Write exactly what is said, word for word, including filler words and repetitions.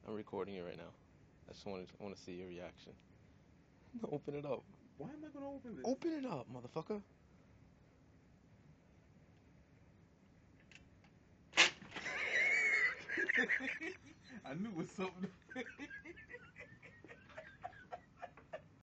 I'm recording it right now. I just want to I want to see your reaction. Open it up. Why am I gonna open this? Open it up, motherfucker. I knew it was something.